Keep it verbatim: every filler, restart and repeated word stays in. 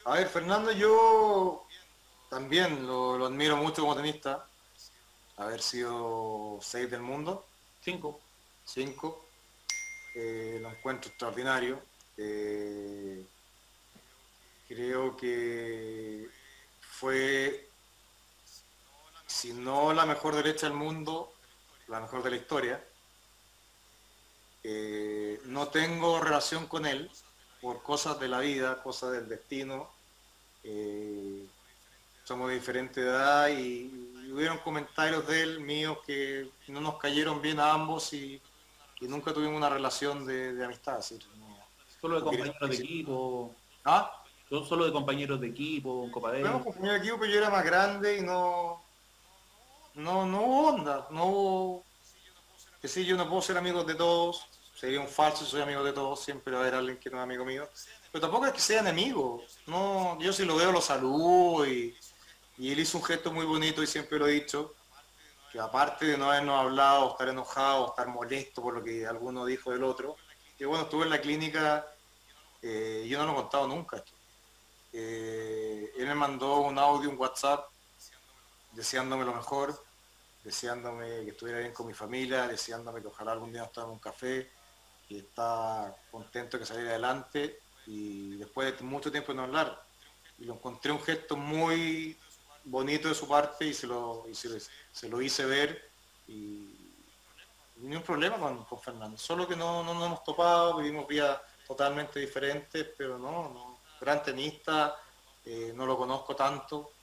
A ver, Fernando, yo también lo, lo admiro mucho como tenista, haber sido seis del mundo, Cinco. cinco, eh, lo encuentro extraordinario. Eh, creo que fue, si no la mejor derecha del mundo, la mejor de la historia. Eh, no tengo relación con él por cosas de la vida, cosas del destino. Eh, somos de diferente edad y, y hubieron comentarios de él míos que no nos cayeron bien a ambos y, y nunca tuvimos una relación de, de amistad. Así, no, Solo de no quería compañeros de decir. equipo. ¿Ah? Son solo de compañeros de equipo, Copa Fuimos Davis. compañeros de equipo, pero yo era más grande y no, no, no hubo onda, no hubo, que sí, yo no puedo ser amigo de todos, sería un falso si soy amigo de todos, siempre va a haber alguien que no es amigo mío, pero tampoco es que sean enemigos, no, yo si lo veo lo saludo y, y él hizo un gesto muy bonito y siempre lo he dicho, que aparte de no habernos hablado, estar enojado, estar molesto por lo que alguno dijo del otro, que bueno, estuve en la clínica, eh, yo no lo he contado nunca esto. Eh, él me mandó un audio, un WhatsApp, deseándome lo mejor, deseándome que estuviera bien con mi familia, deseándome que ojalá algún día nos tomemos un café, que está contento de salir adelante y después de mucho tiempo de no hablar. Y lo encontré un gesto muy bonito de su parte y se lo, y se, se lo hice ver y, y ni un problema con, con Fernando, solo que no, no nos hemos topado, vivimos vidas totalmente diferentes, pero no, no gran tenista, eh, no lo conozco tanto,